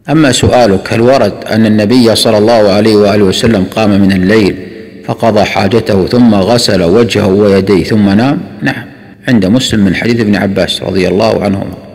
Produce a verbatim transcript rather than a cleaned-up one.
أما سؤالك هل ورد أن النبي صلى الله عليه وآله وسلم قام من الليل فقضى حاجته ثم غسل وجهه ويديه ثم نام؟ نعم، عند مسلم من حديث ابن عباس رضي الله عنهما.